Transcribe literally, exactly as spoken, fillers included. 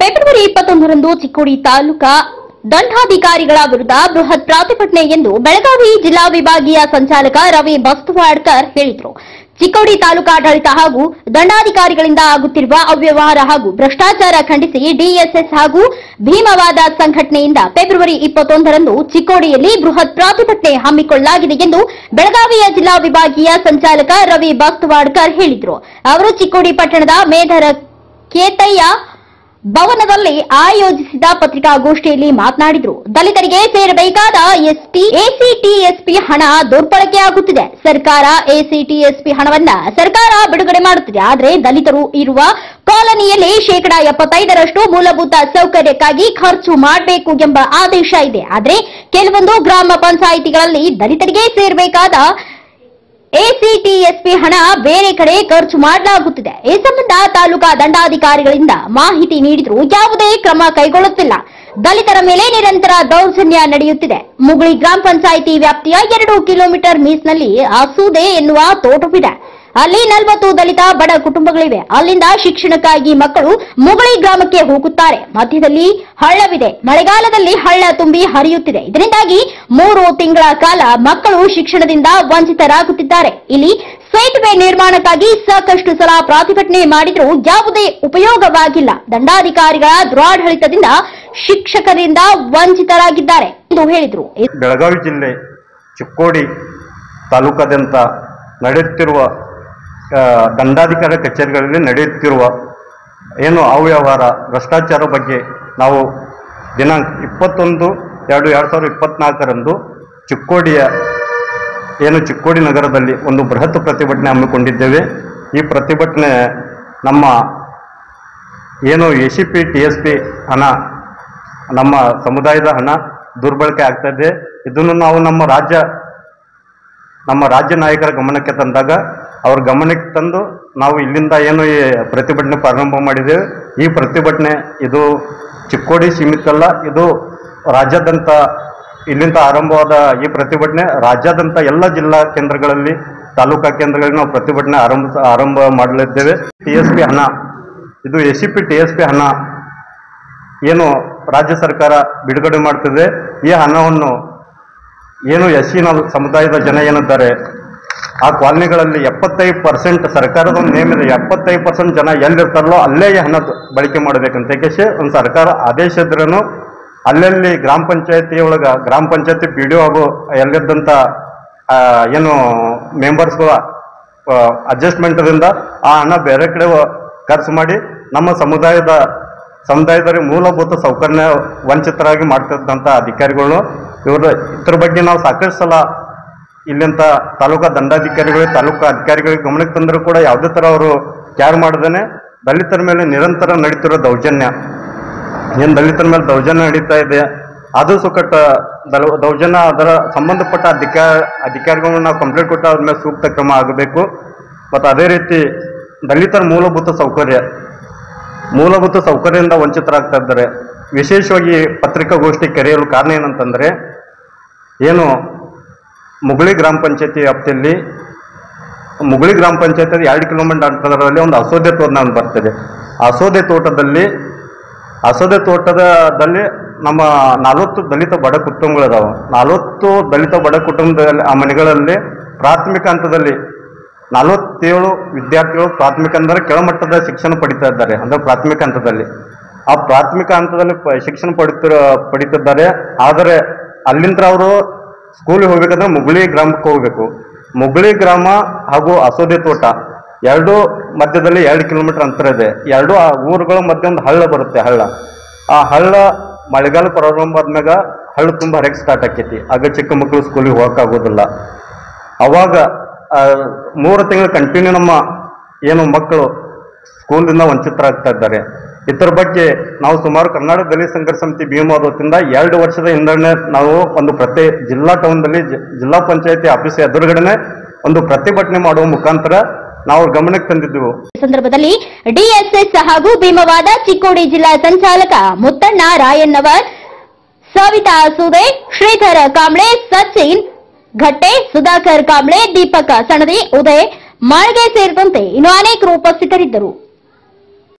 February ಇಪ್ಪತ್ತೊಂದರಂದು ಚಿಕ್ಕೋಡಿ ತಾಲೂಕಾ ದಂಡಾಧಿಕಾರಿಗಳ ವಿರುದ್ಧ ಬೃಹತ್ ಪ್ರತಿಭಟನೆ ಎಂದು ಬೆಳಗಾವಿ ಜಿಲ್ಲಾ ವಿಭಾಗೀಯ ಸಂಚಾಲಕ ರವಿ ಬಸ್ತವಾಡ್ಕರ್ ಹೇಳಿದರು. ಚಿಕ್ಕೋಡಿ ತಾಲೂಕಾಡಳಿತ ಹಾಗೂ ದಂಡಾಧಿಕಾರಿಗಳಿಂದ ಆಗುತ್ತಿರುವ ಅವ್ಯವಹಾರ ಹಾಗೂ ಭ್ರಷ್ಟಾಚಾರ ಖಂಡಿಸಿ ಡಿಎಸ್ಎಸ್ ಹಾಗೂ ಭೀಮವಾದ ಸಂಘಟನೆಯಿಂದ ಫೆಬ್ರವರಿ ಇಪ್ಪತ್ತೊಂದರಂದು ಚಿಕ್ಕೋಡಿಯಲ್ಲಿ ಬೃಹತ್ ಪ್ರತಿಭಟನೆ ಹಮ್ಮಿಕೊಳ್ಳಲಾಗಿದೆ ಎಂದು ಬೆಳಗಾವಿಯ ಜಿಲ್ಲಾ ವಿಭಾಗೀಯ ಸಂಚಾಲಕ ರವಿ ಬಸ್ತವಾಡ್ಕರ್ ಹೇಳಿದರು. ಅವರು ಚಿಕ್ಕೋಡಿ ಪಟ್ಟಣದ ಮೇಧರ ಕೇತಯ್ಯ ಭವನದಲ್ಲಿ ಆಯೋಜಿಸಿದ ಪತ್ರಿಕಾಗೋಷ್ಠಿಯಲ್ಲಿ ಮಾತನಾಡಿದರು. ದಲಿತರಿಗೆ ಸೇರಬೇಕಾದ ಎಸ್ಟಿ ಎಸಿಟಿಎಸ್ಪಿ ಹಣ ದುರ್ಬಳಕೆಯಾಗುತ್ತಿದೆ. ಸರ್ಕಾರ ಎಸಿಟಿಎಸ್ಪಿ ಹಣವನ್ನ ಸರ್ಕಾರ ಬಿಡುಗಡೆ ಮಾಡುತ್ತಿದೆ. ಆದರೆ ದಲಿತರು ಇರುವ ಕಾಲೋನಿಯಲ್ಲಿ ಶೇಕಡಾ ಎಪ್ಪತ್ತೈದರಷ್ಟು ಮೂಲಭೂತ ಸೌಕರ್ಯಕ್ಕಾಗಿ ಖರ್ಚು ಮಾಡಬೇಕು ಎಂಬ ಆದೇಶ ಇದೆ. ಆದರೆ ಕೆಲವೊಂದು ಗ್ರಾಮ ಪಂಚಾಯಿತಿಗಳಲ್ಲಿ ದಲಿತರಿಗೆ ಸೇರಬೇಕಾದ ಎಸಿಟಿಎಸ್ಪಿ ಹಣ ಬೇರೆ ಕಡೆ ಖರ್ಚು ಮಾಡಲಾಗುತ್ತಿದೆ. ಈ ಸಂಬಂಧ ತಾಲೂಕಾ ದಂಡಾಧಿಕಾರಿಗಳಿಂದ ಮಾಹಿತಿ ನೀಡಿದರೂ ಯಾವುದೇ ಕ್ರಮ ಕೈಗೊಳ್ಳುತ್ತಿಲ್ಲ. ದಲಿತರ ಮೇಲೆ ನಿರಂತರ ದೌರ್ಜನ್ಯ ನಡೆಯುತ್ತಿದೆ. ಮುಗುಳಿ ಗ್ರಾಮ ಪಂಚಾಯಿತಿ ವ್ಯಾಪ್ತಿಯ ಎರಡು ಕಿಲೋಮೀಟರ್ ಮೀಸ್ನಲ್ಲಿ ಆಸೂದೆ ಎನ್ನುವ ತೋಟವಿದೆ. ಅಲ್ಲಿ ನಲವತ್ತು ದಲಿತ ಬಡ ಕುಟುಂಬಗಳಿವೆ. ಅಲ್ಲಿಂದ ಶಿಕ್ಷಣಕ್ಕಾಗಿ ಮಕ್ಕಳು ಮುಗುಳಿ ಗ್ರಾಮಕ್ಕೆ ಹೋಗುತ್ತಾರೆ. ಮಧ್ಯದಲ್ಲಿ ಹಳ್ಳವಿದೆ. ಮಳೆಗಾಲದಲ್ಲಿ ಹಳ್ಳ ತುಂಬಿ ಹರಿಯುತ್ತಿದೆ. ಇದರಿಂದಾಗಿ ಮೂರು ತಿಂಗಳ ಕಾಲ ಮಕ್ಕಳು ಶಿಕ್ಷಣದಿಂದ ವಂಚಿತರಾಗುತ್ತಿದ್ದಾರೆ. ಇಲ್ಲಿ ಸೇತುವೆ ನಿರ್ಮಾಣಕ್ಕಾಗಿ ಸಾಕಷ್ಟು ಸಲ ಪ್ರತಿಭಟನೆ ಮಾಡಿದರೂ ಯಾವುದೇ ಉಪಯೋಗವಾಗಿಲ್ಲ. ದಂಡಾಧಿಕಾರಿಗಳ ದುರಾಡಳಿತದಿಂದ ಶಿಕ್ಷಕರಿಂದ ವಂಚಿತರಾಗಿದ್ದಾರೆ ಎಂದು ಹೇಳಿದರು. ಬೆಳಗಾವಿ ಜಿಲ್ಲೆ ಚಿಕ್ಕೋಡಿ ತಾಲೂಕಾದ್ಯಂತ ನಡೆಯುತ್ತಿರುವ ದಂಡಾಧಿಕಾರಿ ಕಚೇರಿಗಳಲ್ಲಿ ನಡೆಯುತ್ತಿರುವ ಏನು ಅವ್ಯವಹಾರ ಭ್ರಷ್ಟಾಚಾರ ಬಗ್ಗೆ ನಾವು ದಿನಾಂಕ ಇಪ್ಪತ್ತೊಂದು ಎರಡು ಎರಡು ಸಾವಿರದ ಇಪ್ಪತ್ನಾಲ್ಕರಂದು ಚಿಕ್ಕೋಡಿಯ ಏನು ಚಿಕ್ಕೋಡಿ ನಗರದಲ್ಲಿ ಒಂದು ಬೃಹತ್ ಪ್ರತಿಭಟನೆ ಹಮ್ಮಿಕೊಂಡಿದ್ದೇವೆ. ಈ ಪ್ರತಿಭಟನೆ ನಮ್ಮ ಏನು A C P T S P ಹಣ ನಮ್ಮ ಸಮುದಾಯದ ಹಣ ದುರ್ಬಳಕೆ ಆಗ್ತಾ ಇದೆ. ಇದನ್ನು ನಾವು ನಮ್ಮ ರಾಜ್ಯ ನಮ್ಮ ರಾಜ್ಯ ನಾಯಕರ ಗಮನಕ್ಕೆ ತಂದಾಗ ಅವ್ರ ಗಮನಕ್ಕೆ ತಂದು ನಾವು ಇಲ್ಲಿಂದ ಏನು ಈ ಪ್ರತಿಭಟನೆ ಪ್ರಾರಂಭ ಮಾಡಿದ್ದೇವೆ. ಈ ಪ್ರತಿಭಟನೆ ಇದು ಚಿಕ್ಕೋಡಿ ಸೀಮಿತ ಅಲ್ಲ, ಇದು ರಾಜ್ಯಾದ್ಯಂತ ಇಲ್ಲಿಂದ ಆರಂಭವಾದ ಈ ಪ್ರತಿಭಟನೆ ರಾಜ್ಯಾದ್ಯಂತ ಎಲ್ಲ ಜಿಲ್ಲಾ ಕೇಂದ್ರಗಳಲ್ಲಿ ತಾಲೂಕಾ ಕೇಂದ್ರಗಳಲ್ಲಿ ನಾವು ಪ್ರತಿಭಟನೆ ಆರಂಭ ಆರಂಭ ಮಾಡಲಿದ್ದೇವೆ. ಟಿ ಎಸ್ ಪಿ ಹಣ ಇದು A C P T S P ಹಣ ಏನು ರಾಜ್ಯ ಸರ್ಕಾರ ಬಿಡುಗಡೆ ಮಾಡ್ತಿದೆ. ಈ ಹಣವನ್ನು ಏನು ಎಸ್ ಸಿ ಸಮುದಾಯದ ಜನ ಏನಿದ್ದಾರೆ ಆ ಕಾಲನಿಗಳಲ್ಲಿ ಎಪ್ಪತ್ತೈದು ಪರ್ಸೆಂಟ್ ಸರ್ಕಾರದ ಒಂದು ನೇಮ್ ಇದೆ. ಎಪ್ಪತ್ತೈದು ಪರ್ಸೆಂಟ್ ಜನ ಎಲ್ಲಿರ್ತಾರಲ್ಲೋ ಅಲ್ಲೇ ಹಣ ಬಳಕೆ ಮಾಡಬೇಕಂತ ಏಕೆಶೆ ಒಂದು ಸರ್ಕಾರ ಆದೇಶ ಇದ್ರೂ ಅಲ್ಲಲ್ಲಿ ಗ್ರಾಮ ಪಂಚಾಯತಿ ಒಳಗೆ ಗ್ರಾಮ ಪಂಚಾಯತಿ ಪಿ ಡಿ ಒ ಹಾಗೂ ಎಲ್ಲಿದ್ದಂಥ ಏನು ಮೆಂಬರ್ಸ್ಗಳ ಅಡ್ಜಸ್ಟ್ಮೆಂಟ್ದಿಂದ ಆ ಹಣ ಬೇರೆ ಕಡೆ ಖರ್ಚು ಮಾಡಿ ನಮ್ಮ ಸಮುದಾಯದ ಸಮುದಾಯದವರಿಗೆ ಮೂಲಭೂತ ಸೌಕರ್ಯ ವಂಚಿತರಾಗಿ ಮಾಡ್ತಿದ್ದಂಥ ಅಧಿಕಾರಿಗಳು ಇವರು ಇದ್ರ ಬಗ್ಗೆ ನಾವು ಸಾಕಷ್ಟು ಸಲ ಇಲ್ಲಿಂದ ತಾಲೂಕಾ ದಂಡಾಧಿಕಾರಿಗಳು ತಾಲೂಕಾ ಅಧಿಕಾರಿಗಳಿಗೆ ಗಮನಕ್ಕೆ ತಂದರೂ ಕೂಡ ಯಾವುದೇ ಥರ ಅವರು ಕ್ಯಾರ್ ಮಾಡದೇನೆ ದಲಿತರ ಮೇಲೆ ನಿರಂತರ ನಡೀತಿರೋ ದೌರ್ಜನ್ಯ ಏನು ದಲಿತರ ಮೇಲೆ ದೌರ್ಜನ್ಯ ನಡೀತಾ ಇದೆ ಅದು ಸುಕಟ್ಟ ದೌರ್ಜನ್ಯ ಅದರ ಸಂಬಂಧಪಟ್ಟ ಅಧಿಕಾರ ಅಧಿಕಾರಿಗಳನ್ನ ನಾವು ಕಂಪ್ಲೇಂಟ್ ಕೊಟ್ಟು ಅದ್ರ ಮೇಲೆ ಸೂಕ್ತ ಕ್ರಮ ಆಗಬೇಕು. ಮತ್ತು ಅದೇ ರೀತಿ ದಲಿತರ ಮೂಲಭೂತ ಸೌಕರ್ಯ ಮೂಲಭೂತ ಸೌಕರ್ಯದಿಂದ ವಂಚಿತರಾಗ್ತಾ ಇದ್ದಾರೆ. ವಿಶೇಷವಾಗಿ ಪತ್ರಿಕಾಗೋಷ್ಠಿ ಕರೆಯಲು ಕಾರಣ ಏನಂತಂದರೆ ಏನು ಮುಗುಳಿ ಗ್ರಾಮ ಪಂಚಾಯತಿ ವ್ಯಾಪ್ತಿಯಲ್ಲಿ ಮುಗುಳಿ ಗ್ರಾಮ ಪಂಚಾಯತಿ ಎರಡು ಕಿಲೋಮೀಟರ್ ಅಂತರದಲ್ಲಿ ಒಂದು ಅಸೋದೆ ತೋಟ ಬರ್ತದೆ. ಅಸೋದೆ ತೋಟದಲ್ಲಿ ಅಸೋದೆ ತೋಟದಲ್ಲಿ ನಮ್ಮ ನಲವತ್ತು ದಲಿತ ಬಡ ಕುಟುಂಬಗಳಿದಾವೆ. ನಲವತ್ತು ದಲಿತ ಬಡ ಕುಟುಂಬದಲ್ಲಿ ಆ ಮನೆಗಳಲ್ಲಿ ಪ್ರಾಥಮಿಕ ಹಂತದಲ್ಲಿ ನಲವತ್ತೇಳು ವಿದ್ಯಾರ್ಥಿಗಳು ಪ್ರಾಥಮಿಕ ಅಂದರೆ ಕೆಳಮಟ್ಟದ ಶಿಕ್ಷಣ ಪಡಿತಾ ಇದ್ದಾರೆ. ಅಂದರೆ ಪ್ರಾಥಮಿಕ ಹಂತದಲ್ಲಿ ಆ ಪ್ರಾಥಮಿಕ ಹಂತದಲ್ಲಿ ಶಿಕ್ಷಣ ಪಡಿತ ಪಡಿತಿದ್ದಾರೆ ಆದರೆ ಅಲ್ಲಿಂದ ಅವರು ಸ್ಕೂಲಿಗೆ ಹೋಗ್ಬೇಕಂದ್ರೆ ಮುಗುಳಿ ಗ್ರಾಮಕ್ಕೆ ಹೋಗಬೇಕು. ಮುಗುಳಿ ಗ್ರಾಮ ಹಾಗೂ ಅಸೋದೆ ತೋಟ ಎರಡು ಮಧ್ಯದಲ್ಲಿ ಎರಡು ಕಿಲೋಮೀಟರ್ ಅಂತರ ಇದೆ. ಎರಡು ಆ ಊರುಗಳ ಮಧ್ಯೆ ಒಂದು ಹಳ್ಳ ಬರುತ್ತೆ. ಹಳ್ಳ ಆ ಹಳ್ಳ ಮಳೆಗಾಲ ಪ್ರಾರಂಭ ಆದ್ಮ್ಯಾಗ ಹಳ್ಳ ತುಂಬ ಹರಕ್ಕೆ ಸ್ಟಾರ್ಟ್ ಆಕೈತಿ. ಆಗ ಚಿಕ್ಕ ಮಕ್ಕಳು ಸ್ಕೂಲಿಗೆ ಹೋಗೋಕ್ಕಾಗೋದಿಲ್ಲ. ಅವಾಗ ಮೂರು ತಿಂಗಳು ಕಂಟಿನ್ಯೂ ನಮ್ಮ ಏನು ಮಕ್ಕಳು ಸ್ಕೂಲಿಂದ ವಂಚಿತರಾಗ್ತಾ ಇದ್ದಾರೆ. ಇದರ ಬಗ್ಗೆ ನಾವು ಸುಮಾರು ಕರ್ನಾಟಕ ದಲಿತ ಸಂಘರ್ಷ ಸಮಿತಿ ಭೀಮವಾದದಿಂದ ಎರಡು ವರ್ಷದ ಹಿಂದನೆ ನಾವು ಒಂದು ಪ್ರತಿ ಜಿಲ್ಲಾ ಟೌನ್ದಲ್ಲಿ ಜಿಲ್ಲಾ ಪಂಚಾಯತಿ ಆಫೀಸ್ ಎದುರುಗಡೆ ಒಂದು ಪ್ರತಿಭಟನೆ ಮಾಡುವ ಮುಖಾಂತರ ನಾವು ಗಮನಕ್ಕೆ ತಂದಿದ್ದೆವು. ಈ ಸಂದರ್ಭದಲ್ಲಿ ಡಿಎಸ್ಎಸ್ ಹಾಗೂ ಭೀಮವಾದ ಚಿಕ್ಕೋಡಿ ಜಿಲ್ಲಾ ಸಂಚಾಲಕ ಮುತ್ತಣ್ಣ ರಾಯಣ್ಣವರ್, ಸವಿತಾ ಸುದೆ, ಶ್ರೀಧರ ಕಾಂಬ್ಳೆ, ಸಚಿನ್ ಘಟ್ಟೆ, ಸುಧಾಕರ್ ಕಾಂಬ್ಳೆ, ದೀಪಕ ಸಣದಿ, ಉದಯ್ ಮಾಳ್ಗೆ ಸೇರಿದಂತೆ ಇನ್ನು ಅನೇಕರು ಉಪಸ್ಥಿತರಿದ್ದರು.